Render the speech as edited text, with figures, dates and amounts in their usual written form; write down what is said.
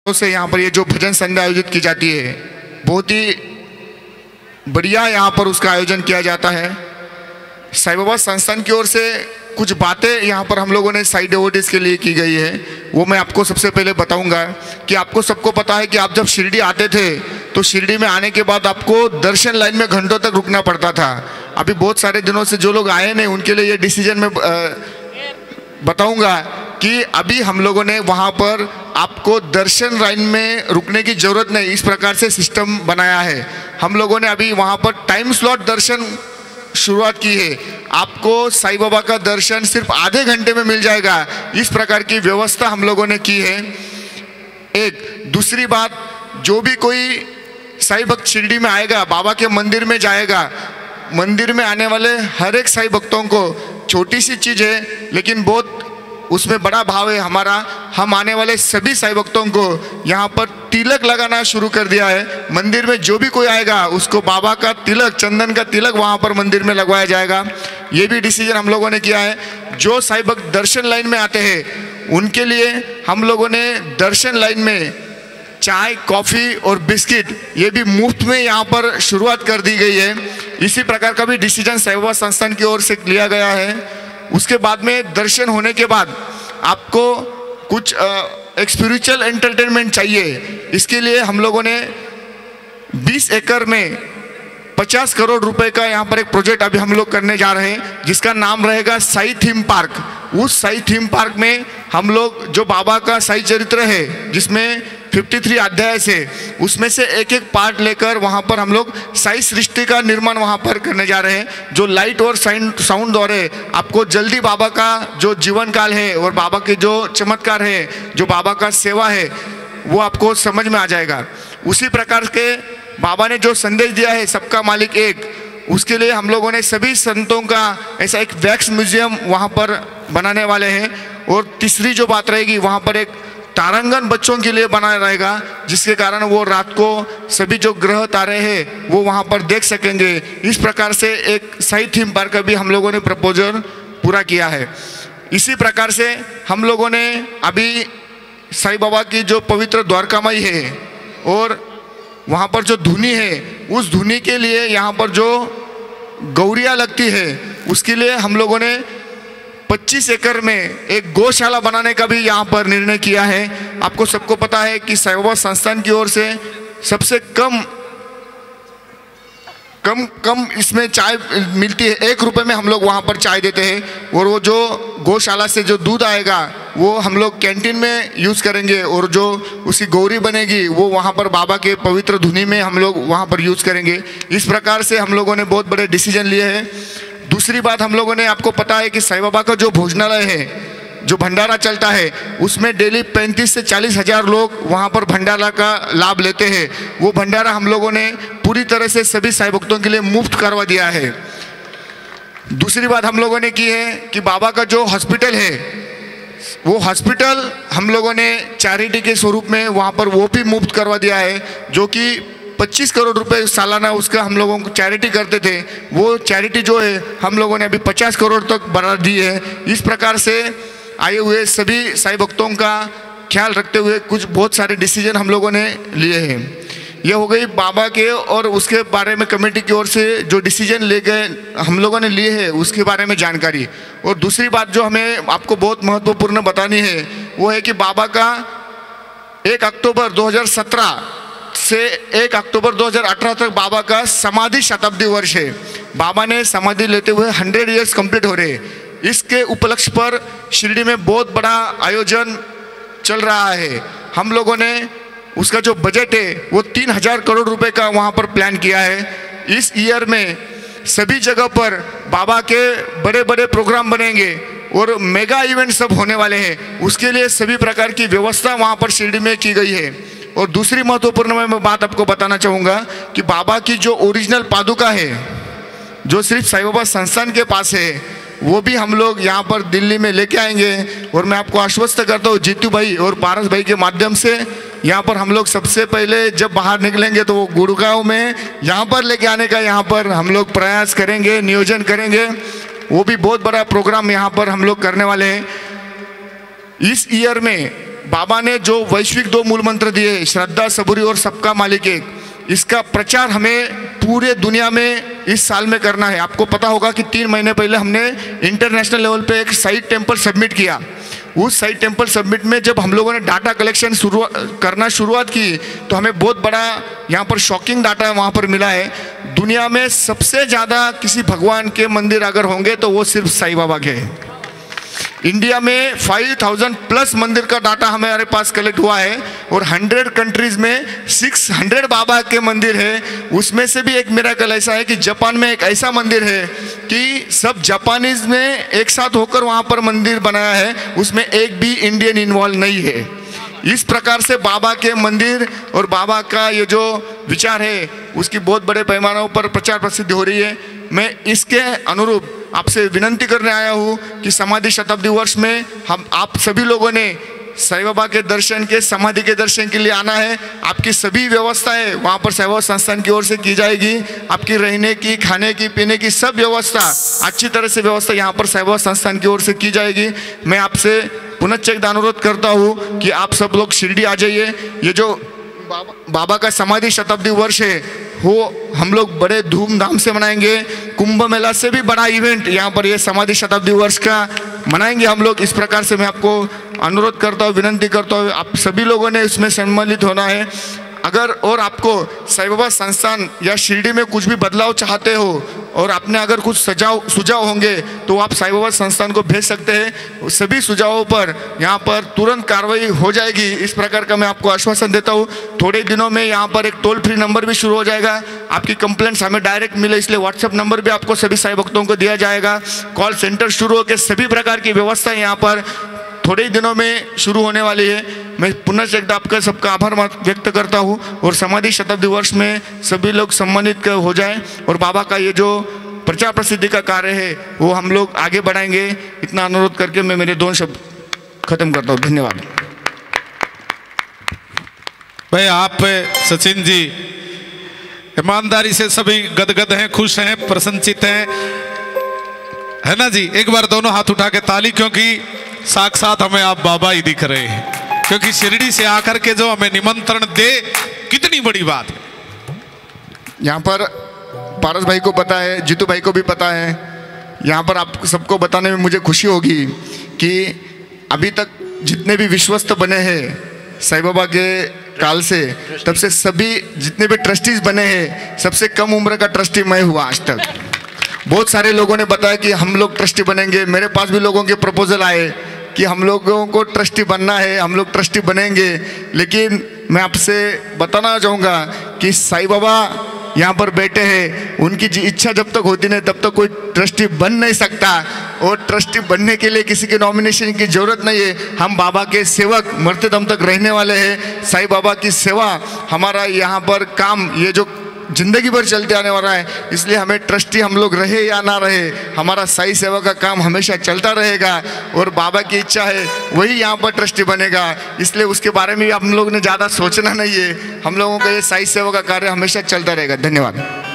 से यहाँ पर ये जो भजन संध्या आयोजित की जाती है, बहुत ही बढ़िया यहाँ पर उसका आयोजन किया जाता है। साईं बाबा संस्थान की ओर से कुछ बातें यहाँ पर हम लोगों ने साई डिवोटीज के लिए की गई है, वो मैं आपको सबसे पहले बताऊंगा। कि आपको सबको पता है कि आप जब शिरडी आते थे तो शिरडी में आने के बाद आपको दर्शन लाइन में घंटों तक रुकना पड़ता था। अभी बहुत सारे दिनों से जो लोग आए नहीं उनके लिए ये डिसीजन में बताऊंगा कि अभी हम लोगों ने वहाँ पर आपको दर्शन लाइन में रुकने की ज़रूरत नहीं, इस प्रकार से सिस्टम बनाया है। हम लोगों ने अभी वहाँ पर टाइम स्लॉट दर्शन शुरुआत की है। आपको साईं बाबा का दर्शन सिर्फ आधे घंटे में मिल जाएगा, इस प्रकार की व्यवस्था हम लोगों ने की है। एक दूसरी बात, जो भी कोई साईं भक्त शिरडी में आएगा, बाबा के मंदिर में जाएगा, मंदिर में आने वाले हर एक साईं भक्तों को, छोटी सी चीज़ है लेकिन बहुत उसमें बड़ा भाव है हमारा, हम आने वाले सभी साईं भक्तों को यहाँ पर तिलक लगाना शुरू कर दिया है। मंदिर में जो भी कोई आएगा उसको बाबा का तिलक, चंदन का तिलक वहाँ पर मंदिर में लगवाया जाएगा। ये भी डिसीजन हम लोगों ने किया है। जो साईं भक्त दर्शन लाइन में आते हैं उनके लिए हम लोगों ने दर्शन लाइन में चाय, कॉफ़ी और बिस्किट ये भी मुफ्त में यहाँ पर शुरुआत कर दी गई है। इसी प्रकार का भी डिसीजन साईं बाबा संस्थान की ओर से लिया गया है। उसके बाद में दर्शन होने के बाद आपको कुछ एक स्पिरिचुअल एंटरटेनमेंट चाहिए। इसके लिए हम लोगों ने 20 एकड़ में 50 करोड़ रुपए का यहाँ पर एक प्रोजेक्ट अभी हम लोग करने जा रहे हैं, जिसका नाम रहेगा साई थीम पार्क। उस साई थीम पार्क में हम लोग जो बाबा का साई चरित्र है जिसमें 53 अध्याय से, उसमें से एक एक पार्ट लेकर वहाँ पर हम लोग साई सृष्टि का निर्माण वहाँ पर करने जा रहे हैं। जो लाइट और साउंड द्वारा आपको जल्दी बाबा का जो जीवन काल है और बाबा के जो चमत्कार है, जो बाबा का सेवा है, वो आपको समझ में आ जाएगा। उसी प्रकार के बाबा ने जो संदेश दिया है सबका मालिक एक, उसके लिए हम लोगों ने सभी संतों का ऐसा एक वैक्स म्यूजियम वहाँ पर बनाने वाले हैं। और तीसरी जो बात रहेगी, वहाँ पर एक तारांगण बच्चों के लिए बनाया रहेगा, जिसके कारण वो रात को सभी जो ग्रह तारे हैं वो वहाँ पर देख सकेंगे। इस प्रकार से एक साई थीम पार्क का भी हम लोगों ने प्रपोजल पूरा किया है। इसी प्रकार से हम लोगों ने अभी साईं बाबा की जो पवित्र द्वारकामाई है और वहाँ पर जो धुनी है, उस धुनी के लिए यहाँ पर जो गौरिया लगती है उसके लिए हम लोगों ने 25 एकड़ में एक गौशाला बनाने का भी यहाँ पर निर्णय किया है। आपको सबको पता है कि साईं बाबा संस्थान की ओर से सबसे कम इसमें चाय मिलती है। 1 रुपये में हम लोग वहाँ पर चाय देते हैं और वो जो गौशाला से जो दूध आएगा वो हम लोग कैंटीन में यूज़ करेंगे और जो उसकी गौरी बनेगी वो वहाँ पर बाबा के पवित्र धुनी में हम लोग वहाँ पर यूज़ करेंगे। इस प्रकार से हम लोगों ने बहुत बड़े डिसीजन लिए हैं। दूसरी बात, हम लोगों ने, आपको पता है कि साईं बाबा का जो भोजनालय है, जो भंडारा चलता है, उसमें डेली 35 से 40 हज़ार लोग वहाँ पर भंडारा का लाभ लेते हैं। वो भंडारा हम लोगों ने पूरी तरह से सभी साईं भक्तों के लिए मुफ्त करवा दिया है। दूसरी बात हम लोगों ने की है कि बाबा का जो हॉस्पिटल है, वो हॉस्पिटल हम लोगों ने चैरिटी के स्वरूप में वहाँ पर वो भी मुफ्त करवा दिया है, जो कि 25 करोड़ रुपए सालाना उसका हम लोगों को चैरिटी करते थे। वो चैरिटी जो है हम लोगों ने अभी 50 करोड़ तक बढ़ा दी है। इस प्रकार से आए हुए सभी साईं भक्तों का ख्याल रखते हुए कुछ बहुत सारे डिसीजन हम लोगों ने लिए हैं। ये हो गई बाबा के और उसके बारे में कमेटी की ओर से जो डिसीजन ले गए हम लोगों ने लिए हैं उसके बारे में जानकारी। और दूसरी बात जो हमें आपको बहुत महत्वपूर्ण बतानी है वो है कि बाबा का 1 अक्टूबर 2017 से 1 अक्टूबर 2018 तक बाबा का समाधि शताब्दी वर्ष है। बाबा ने समाधि लेते हुए 100 ईयर्स कंप्लीट हो रहे हैं। इसके उपलक्ष्य पर शिरडी में बहुत बड़ा आयोजन चल रहा है। हम लोगों ने उसका जो बजट है वो 3000 करोड़ रुपए का वहाँ पर प्लान किया है। इस ईयर में सभी जगह पर बाबा के बड़े बड़े प्रोग्राम बनेंगे और मेगा इवेंट सब होने वाले हैं। उसके लिए सभी प्रकार की व्यवस्था वहाँ पर शिरडी में की गई है। और दूसरी महत्वपूर्ण मैं बात आपको बताना चाहूँगा कि बाबा की जो ओरिजिनल पादुका है, जो सिर्फ साईं बाबा संस्थान के पास है, वो भी हम लोग यहाँ पर दिल्ली में लेके आएंगे। और मैं आपको आश्वस्त करता हूँ जीतू भाई और पारस भाई के माध्यम से, यहाँ पर हम लोग सबसे पहले जब बाहर निकलेंगे तो वो गुड़गांव में यहाँ पर लेके आने का यहाँ पर हम लोग प्रयास करेंगे, नियोजन करेंगे। वो भी बहुत बड़ा प्रोग्राम यहाँ पर हम लोग करने वाले हैं। इस ईयर में बाबा ने जो वैश्विक 2 मूल मंत्र दिए, श्रद्धा, सबूरी और सबका मालिक एक, इसका प्रचार हमें पूरे दुनिया में इस साल में करना है। आपको पता होगा कि 3 महीने पहले हमने इंटरनेशनल लेवल पे एक साइड टेम्पल सबमिट किया। उस साइड टेम्पल सबमिट में जब हम लोगों ने डाटा कलेक्शन करना शुरुआत की तो हमें बहुत बड़ा यहाँ पर शॉकिंग डाटा वहाँ पर मिला है। दुनिया में सबसे ज़्यादा किसी भगवान के मंदिर अगर होंगे तो वो सिर्फ साईं बाबा के हैं। इंडिया में 5000 प्लस मंदिर का डाटा हमारे पास कलेक्ट हुआ है और 100 कंट्रीज में 600 बाबा के मंदिर है। उसमें से भी एक मिरेकल ऐसा है कि जापान में एक ऐसा मंदिर है कि सब जापानीज ने एक साथ होकर वहाँ पर मंदिर बनाया है, उसमें एक भी इंडियन इन्वॉल्व नहीं है। इस प्रकार से बाबा के मंदिर और बाबा का ये जो विचार है उसकी बहुत बड़े पैमानों पर प्रचार प्रसिद्धि हो रही है। मैं इसके अनुरूप आपसे विनंती करने आया हूँ कि समाधि शताब्दी वर्ष में हम आप सभी लोगों ने साईं बाबा के दर्शन के, समाधि के दर्शन के लिए आना है। आपकी सभी व्यवस्थाएं वहाँ पर साईं बाबा संस्थान की ओर से की जाएगी। आपकी रहने की, खाने की, पीने की सब व्यवस्था अच्छी तरह से व्यवस्था यहाँ पर साईं बाबा संस्थान की ओर से की जाएगी। मैं आपसे पुनः एक अनुरोध करता हूँ कि आप सब लोग शिरडी आ जाइए। ये जो बाबा का समाधि शताब्दी वर्ष है वो हम लोग बड़े धूमधाम से मनाएंगे। कुंभ मेला से भी बड़ा इवेंट यहाँ पर ये समाधि शताब्दी वर्ष का मनाएंगे हम लोग। इस प्रकार से मैं आपको अनुरोध करता हूँ, विनंती करता हूँ, आप सभी लोगों ने इसमें सम्मिलित होना है। अगर और आपको साईं बाबा संस्थान या शिरडी में कुछ भी बदलाव चाहते हो और आपने अगर कुछ सुझाव होंगे तो आप साईं बाबा संस्थान को भेज सकते हैं। सभी सुझावों पर यहाँ पर तुरंत कार्रवाई हो जाएगी, इस प्रकार का मैं आपको आश्वासन देता हूँ। थोड़े दिनों में यहाँ पर एक टोल फ्री नंबर भी शुरू हो जाएगा। आपकी कंप्लेंट्स हमें डायरेक्ट मिले इसलिए व्हाट्सएप नंबर भी आपको सभी साईं भक्तों को दिया जाएगा। कॉल सेंटर शुरू होकर सभी प्रकार की व्यवस्था यहाँ पर थोड़े ही दिनों में शुरू होने वाली है। मैं पुनः एक आपका सबका आभार व्यक्त करता हूँ और समाधि शताब्दी वर्ष में सभी लोग सम्मानित हो जाएं और बाबा का ये जो प्रचार प्रसिद्धि का कार्य है वो हम लोग आगे बढ़ाएंगे। इतना अनुरोध करके मैं मेरे 2 शब्द खत्म करता हूँ। धन्यवाद। भाई आप सचिन जी ईमानदारी से सभी गदगद हैं, खुश हैं, प्रसन्नचित हैं, है ना जी। एक बार दोनों हाथ उठा के ताली, क्योंकि साक्षात हमें आप बाबा ही दिख रहे हैं। क्योंकि शिरडी से आकर के जो हमें निमंत्रण दे, कितनी बड़ी बात है। यहाँ पर पारस भाई को पता है, जीतू भाई को भी पता है। यहाँ पर आप सबको बताने में मुझे खुशी होगी कि अभी तक जितने भी विश्वस्त बने हैं साईं बाबा के काल से, तब से सभी जितने भी ट्रस्टीज बने हैं, सबसे कम उम्र का ट्रस्टी मैं हुआ आज तक। बहुत सारे लोगों ने बताया कि हम लोग ट्रस्टी बनेंगे। मेरे पास भी लोगों के प्रपोजल आए कि हम लोगों को ट्रस्टी बनना है, हम लोग ट्रस्टी बनेंगे। लेकिन मैं आपसे बताना चाहूँगा कि साईं बाबा यहाँ पर बैठे हैं, उनकी इच्छा जब तक होती नहीं तब तक कोई ट्रस्टी बन नहीं सकता। और ट्रस्टी बनने के लिए किसी के नॉमिनेशन की जरूरत नहीं है। हम बाबा के सेवक मरते दम तक रहने वाले हैं। साईं बाबा की सेवा हमारा यहाँ पर काम ये जो जिंदगी भर चलते आने वाला है। इसलिए हमें ट्रस्टी हम लोग रहे या ना रहे, हमारा साईं सेवा का काम हमेशा चलता रहेगा और बाबा की इच्छा है वही यहाँ पर ट्रस्टी बनेगा। इसलिए उसके बारे में भी हम लोग ने ज़्यादा सोचना नहीं है। हम लोगों का ये साईं सेवा का कार्य हमेशा चलता रहेगा। धन्यवाद।